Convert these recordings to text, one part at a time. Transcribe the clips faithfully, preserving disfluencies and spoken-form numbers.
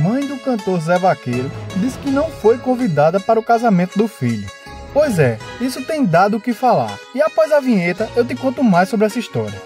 mãe do cantor Zé Vaqueiro diz que não foi convidada para o casamento do filho. Pois é, isso tem dado o que falar. E após a vinheta, eu te conto mais sobre essa história.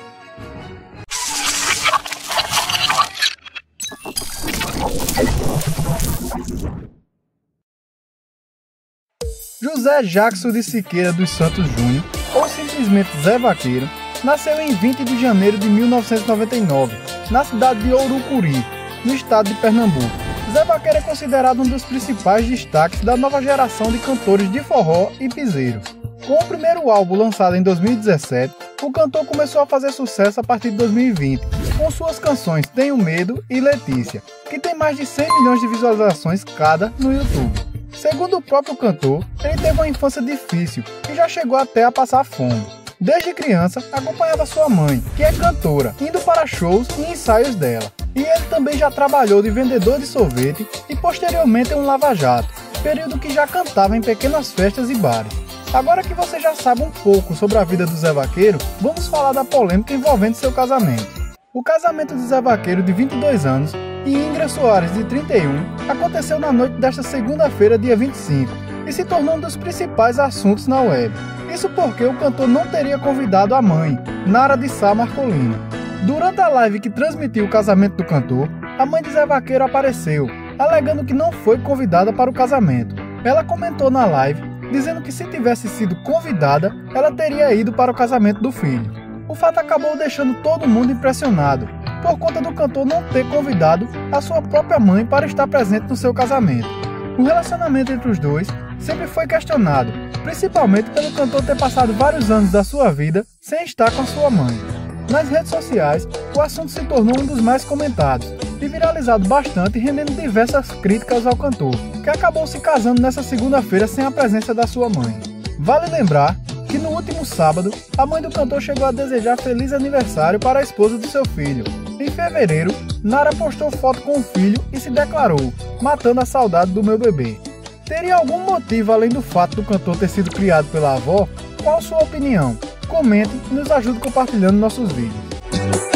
José Jackson de Siqueira dos Santos Júnior, ou simplesmente Zé Vaqueiro, nasceu em vinte de janeiro de mil novecentos e noventa e nove, na cidade de Urucuri, no estado de Pernambuco. Zé Vaqueiro é considerado um dos principais destaques da nova geração de cantores de forró e piseiro. Com o primeiro álbum lançado em dois mil e dezessete, o cantor começou a fazer sucesso a partir de dois mil e vinte, com suas canções Tenho Medo e Letícia, que tem mais de cem milhões de visualizações cada no YouTube. Segundo o próprio cantor, ele teve uma infância difícil e já chegou até a passar fome. Desde criança, acompanhava sua mãe, que é cantora, indo para shows e ensaios dela. E ele também já trabalhou de vendedor de sorvete e posteriormente em um lava-jato, período que já cantava em pequenas festas e bares. Agora que você já sabe um pouco sobre a vida do Zé Vaqueiro, vamos falar da polêmica envolvendo seu casamento. O casamento de Zé Vaqueiro, de vinte e dois anos, e Íngra Soares, de trinta e um, aconteceu na noite desta segunda-feira, dia vinte e cinco, e se tornou um dos principais assuntos na web. Isso porque o cantor não teria convidado a mãe, Nara de Sá Marcolino. Durante a live que transmitiu o casamento do cantor, a mãe de Zé Vaqueiro apareceu, alegando que não foi convidada para o casamento. Ela comentou na live, dizendo que se tivesse sido convidada, ela teria ido para o casamento do filho. O fato acabou deixando todo mundo impressionado, por conta do cantor não ter convidado a sua própria mãe para estar presente no seu casamento. O relacionamento entre os dois sempre foi questionado, principalmente pelo cantor ter passado vários anos da sua vida sem estar com a sua mãe. Nas redes sociais, o assunto se tornou um dos mais comentados e viralizado bastante, rendendo diversas críticas ao cantor, que acabou se casando nessa segunda-feira sem a presença da sua mãe. Vale lembrar que no último sábado, a mãe do cantor chegou a desejar feliz aniversário para a esposa do seu filho. Em fevereiro, Nara postou foto com o filho e se declarou, matando a saudade do meu bebê. Teria algum motivo além do fato do cantor ter sido criado pela avó? Qual sua opinião? Comente e nos ajude compartilhando nossos vídeos.